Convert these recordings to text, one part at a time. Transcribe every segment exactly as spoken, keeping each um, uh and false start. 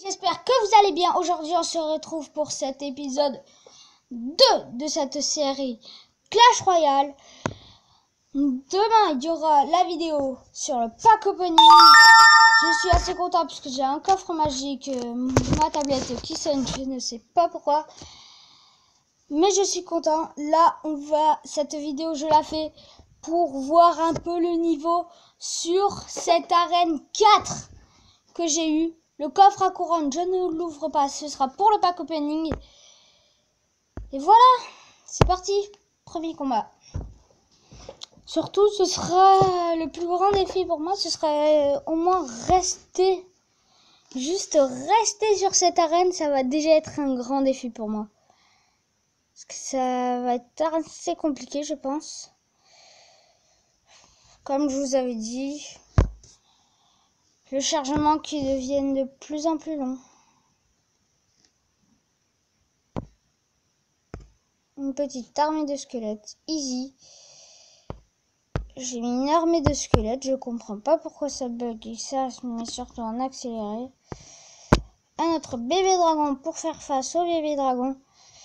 J'espère que vous allez bien. Aujourd'hui, on se retrouve pour cet épisode deux de cette série Clash Royale. Demain, il y aura la vidéo sur le pack opening. Je suis assez content parce que j'ai un coffre magique. Ma tablette qui sonne, je ne sais pas pourquoi. Mais je suis content. Là, on va, cette vidéo, je la fais pour voir un peu le niveau sur cette arène quatre que j'ai eu. Le coffre à couronne, je ne l'ouvre pas, ce sera pour le pack opening. Et voilà, c'est parti, premier combat. Surtout, ce sera le plus grand défi pour moi, ce serait au moins rester, juste rester sur cette arène, ça va déjà être un grand défi pour moi. Parce que ça va être assez compliqué, je pense. Comme je vous avais dit, le chargement qui devienne de plus en plus long. Une petite armée de squelettes, easy. J'ai mis une armée de squelettes, je comprends pas pourquoi ça bug et ça se met surtout en accéléré. Un autre bébé dragon pour faire face au bébé dragon.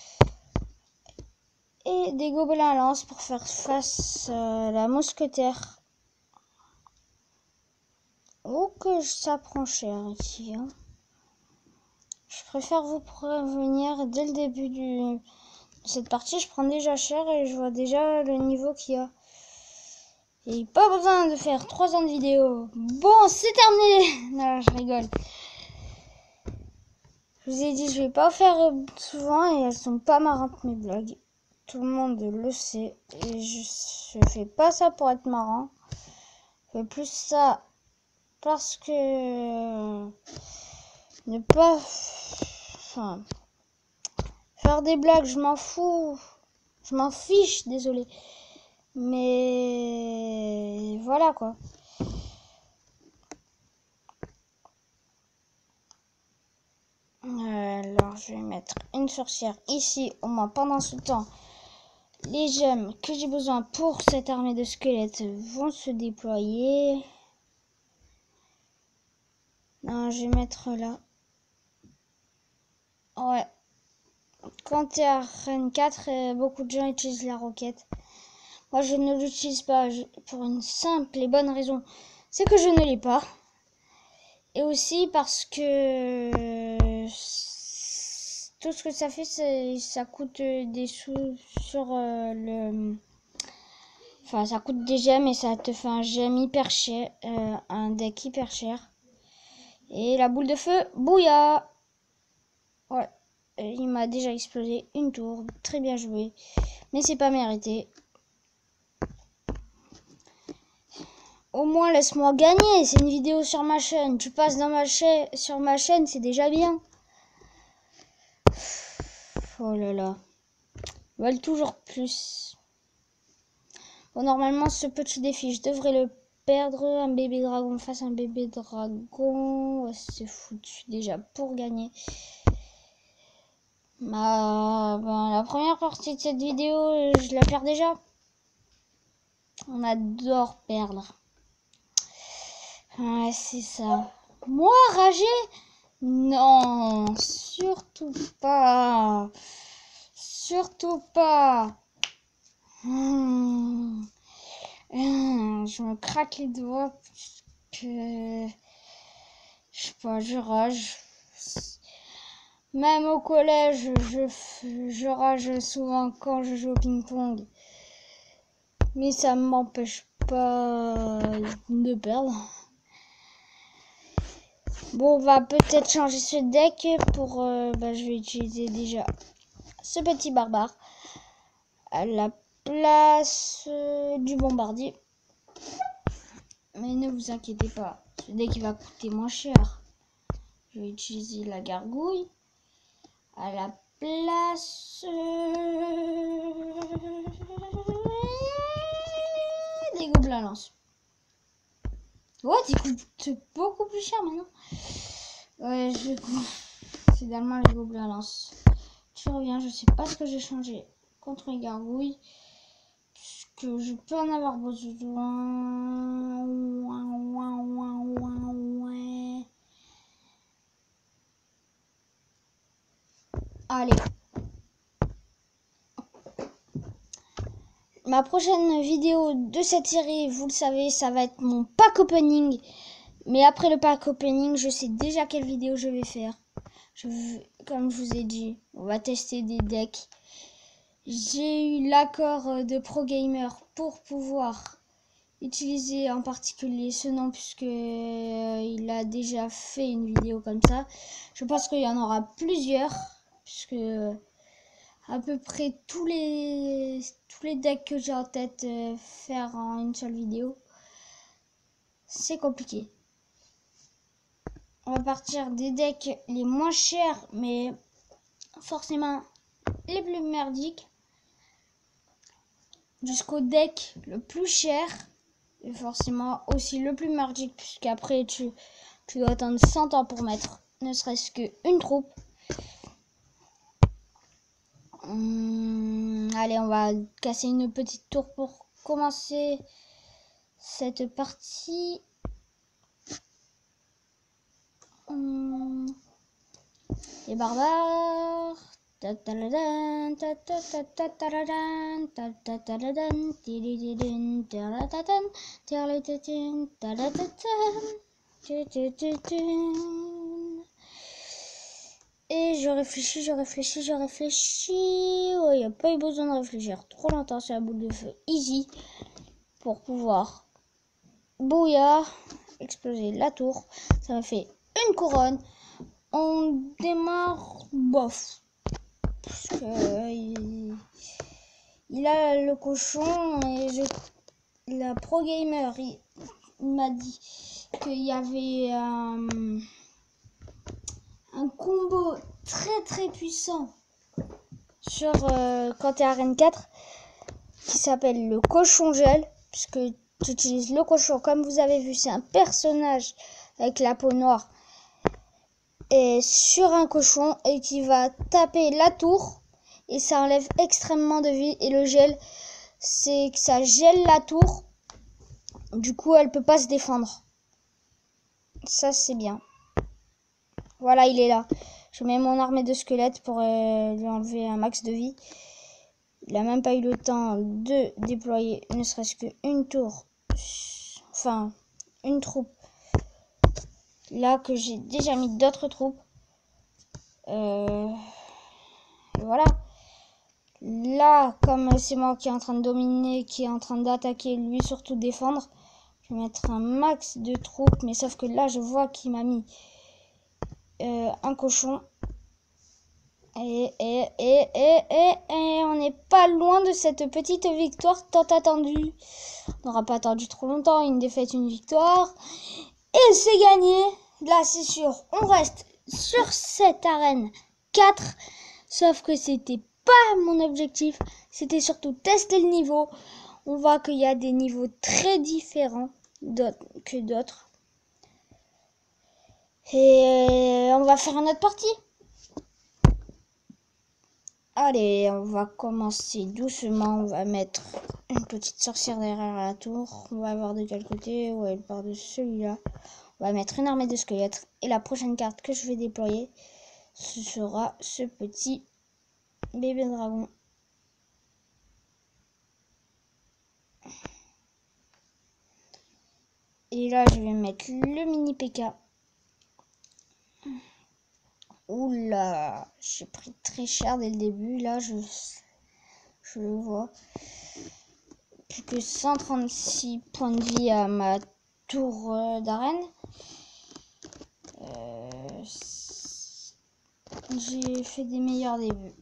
Et des gobelins à lance pour faire face à la mousquetaire. Oh que ça prend cher ici. Hein. Je préfère vous prévenir dès le début du... de cette partie. Je prends déjà cher et je vois déjà le niveau qu'il y a. Et pas besoin de faire trois ans de vidéo. Bon, c'est terminé. Non, je rigole. Je vous ai dit, je vais pas faire souvent et elles sont pas marrantes mes blagues. Tout le monde le sait. Et je, je fais pas ça pour être marrant. Je fais plus ça parce que ne pas, enfin, faire des blagues, je m'en fous. Je m'en fiche, désolé. Mais voilà quoi. Alors je vais mettre une sorcière ici, au moins pendant ce temps. Les gemmes que j'ai besoin pour cette armée de squelettes vont se déployer. Non, je vais mettre là. Ouais. Quand tu es à arène quatre, beaucoup de gens utilisent la roquette. Moi, je ne l'utilise pas pour une simple et bonne raison. C'est que je ne l'ai pas. Et aussi parce que tout ce que ça fait, ça coûte des sous sur euh, le... Enfin, ça coûte des gemmes et ça te fait un gemme hyper cher, euh, un deck hyper cher. Et la boule de feu, bouilla. Ouais, il m'a déjà explosé une tour, très bien joué. Mais c'est pas mérité. Au moins laisse-moi gagner, c'est une vidéo sur ma chaîne. Tu passes dans ma chaîne, sur ma chaîne, c'est déjà bien. Oh là là. Ils veulent toujours plus. Bon, normalement, ce petit défi, je devrais le perdre. Un bébé dragon face à un bébé dragon. Ouais, c'est foutu déjà pour gagner. Ma... Ben, la première partie de cette vidéo, je la perds déjà. On adore perdre. Ouais, c'est ça. Moi, ragé? Non, surtout pas. Surtout pas. Mmh. Mmh. Je me craque les doigts parce que je sais pas, je rage. Même au collège, je, je rage souvent quand je joue au ping-pong. Mais ça ne m'empêche pas de perdre. Bon, on va peut-être changer ce deck pour... Euh, bah, je vais utiliser déjà ce petit barbare à la place euh, du bombardier. Mais ne vous inquiétez pas, ce deck il va coûter moins cher. Je vais utiliser la gargouille à la place euh, des gobelins lance. Ouais, il coûte beaucoup plus cher maintenant. Ouais, je c'est d'allemand les gobelins lance. Je reviens, je sais pas ce que j'ai changé contre les gargouilles. Puisque je peux en avoir besoin. Allez. Ma prochaine vidéo de cette série, vous le savez, ça va être mon pack opening. Mais après le pack opening, je sais déjà quelle vidéo je vais faire. Je, comme je vous ai dit, on va tester des decks. J'ai eu l'accord de ProGamer pour pouvoir utiliser en particulier ce nom puisque euh, il a déjà fait une vidéo comme ça. Je pense qu'il y en aura plusieurs puisque euh, à peu près tous les tous les decks que j'ai en tête euh, faire en une seule vidéo, c'est compliqué. On va partir des decks les moins chers mais forcément les plus merdiques jusqu'au deck le plus cher et forcément aussi le plus merdique puisqu'après tu, tu dois attendre cent ans pour mettre ne serait-ce qu'une troupe. Hum, allez, on va casser une petite tour pour commencer cette partie. Hum, les barbares. Et je réfléchis, je réfléchis, je réfléchis. Il n'y a pas eu besoin de réfléchir trop longtemps sur la boule de feu easy pour pouvoir bouillard, exploser la tour. Ça m'a fait une couronne. On démarre bof. Parce que il, il a le cochon et je, la pro gamer il, il m'a dit qu'il y avait euh, un combo très très puissant sur euh, quand tu es arène quatre qui s'appelle le cochon gel puisque tu utilises le cochon comme vous avez vu, c'est un personnage avec la peau noire et sur un cochon et qui va taper la tour et ça enlève extrêmement de vie. Et le gel, c'est que ça gèle la tour, du coup elle peut pas se défendre. Ça c'est bien. Voilà, il est là. Je mets mon armée de squelettes pour euh, lui enlever un max de vie. Il a même pas eu le temps de déployer ne serait-ce qu'une tour, enfin une troupe. Là que j'ai déjà mis d'autres troupes. Euh, voilà. Là, comme c'est moi qui est en train de dominer, qui est en train d'attaquer, lui surtout défendre, je vais mettre un max de troupes. Mais sauf que là, je vois qu'il m'a mis euh, un cochon. Et, et, et, et, et, et on n'est pas loin de cette petite victoire tant attendue. On n'aura pas attendu trop longtemps. Une défaite, une victoire. Et c'est gagné. Là, c'est sûr. On reste sur cette arène quatre. Sauf que c'était pas mon objectif. C'était surtout tester le niveau. On voit qu'il y a des niveaux très différents que d'autres. Et on va faire une autre partie. Allez, on va commencer doucement. On va mettre une petite sorcière derrière la tour. On va voir de quel côté. Ouais, elle part de celui-là. On va mettre une armée de squelettes. Et la prochaine carte que je vais déployer, ce sera ce petit bébé dragon. Et là, je vais mettre le mini P K. Oula, j'ai pris très cher dès le début. Là, je, je le vois. Plus que cent trente-six points de vie à ma tour euh, d'arène. Euh, j'ai fait des meilleurs débuts.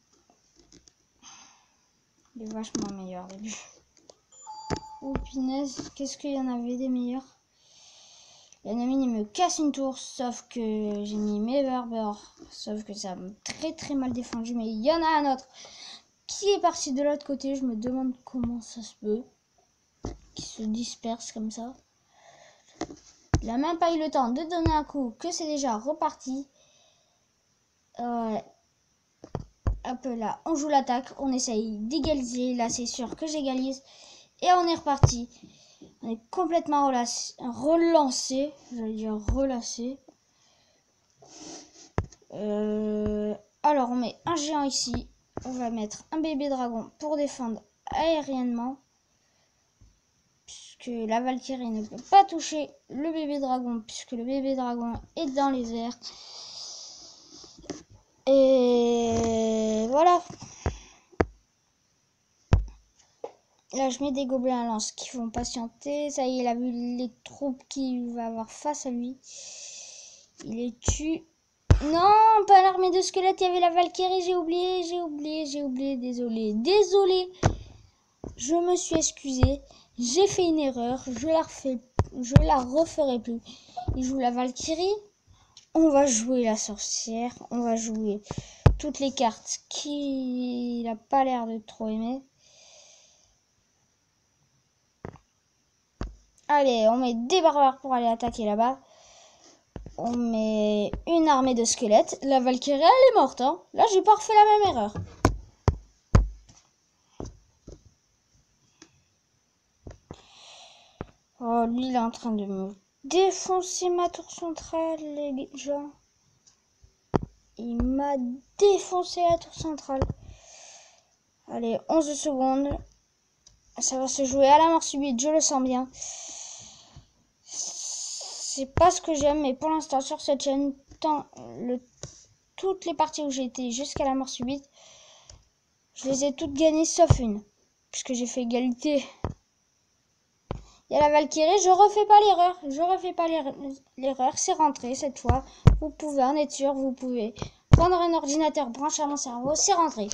Des vachement meilleurs débuts. Oh punaise, qu'est-ce qu'il y en avait des meilleurs. L'ennemi il me casse une tour, sauf que j'ai mis mes berbères, sauf que ça m'a très très mal défendu. Mais il y en a un autre qui est parti de l'autre côté. Je me demande comment ça se peut, qui se disperse comme ça. Il n'a même pas eu le temps de donner un coup, que c'est déjà reparti. Euh, hop là, on joue l'attaque, on essaye d'égaliser. Là c'est sûr que j'égalise. Et on est reparti. On est complètement relancé, relancé je vais dire relâché. Euh, Alors, on met un géant ici. On va mettre un bébé dragon pour défendre aériennement. Puisque la Valkyrie ne peut pas toucher le bébé dragon. Puisque le bébé dragon est dans les airs. Et voilà. Là, je mets des gobelins à lance qui vont patienter. Ça y est, il a vu les troupes qu'il va avoir face à lui. Il les tue. Non, pas l'armée de squelettes, il y avait la Valkyrie, j'ai oublié, j'ai oublié, j'ai oublié, désolé, désolé. Je me suis excusée, j'ai fait une erreur, je la refais, je la referai plus. Il joue la Valkyrie, on va jouer la sorcière, on va jouer toutes les cartes qu'il n'a pas l'air de trop aimer. Allez, on met des barbares pour aller attaquer là-bas. On met une armée de squelettes. La Valkyrie, elle est morte. Hein. Là, j'ai pas refait la même erreur. Oh, lui, il est en train de me défoncer ma tour centrale, les gens. Il m'a défoncé la tour centrale. Allez, onze secondes. Ça va se jouer à la mort subite, je le sens bien. C'est pas ce que j'aime, mais pour l'instant sur cette chaîne, tant le, toutes les parties où j'ai été jusqu'à la mort subite, je les ai toutes gagnées sauf une, puisque j'ai fait égalité. Il y a la Valkyrie, je refais pas l'erreur, je refais pas l'erreur, c'est rentré cette fois. Vous pouvez en être sûr, vous pouvez prendre un ordinateur branché à mon cerveau, c'est rentré.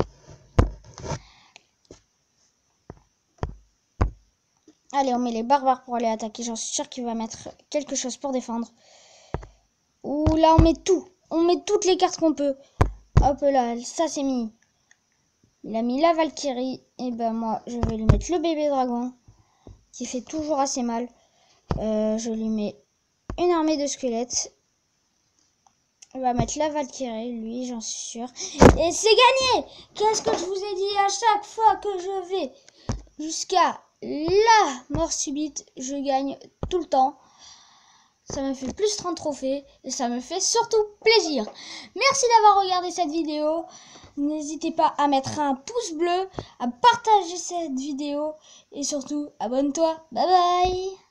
Allez, on met les barbares pour aller attaquer. J'en suis sûr qu'il va mettre quelque chose pour défendre. Ouh, là, on met tout. On met toutes les cartes qu'on peut. Hop là, ça c'est mis. Il a mis la Valkyrie. Et ben moi, je vais lui mettre le bébé dragon. Qui fait toujours assez mal. Euh, je lui mets une armée de squelettes. On va mettre la Valkyrie, lui, j'en suis sûr. Et c'est gagné! Qu'est-ce que je vous ai dit à chaque fois que je vais jusqu'à la mort subite, je gagne tout le temps. Ça me fait plus trente trophées et ça me fait surtout plaisir. Merci d'avoir regardé cette vidéo. N'hésitez pas à mettre un pouce bleu, à partager cette vidéo et surtout abonne-toi. Bye bye.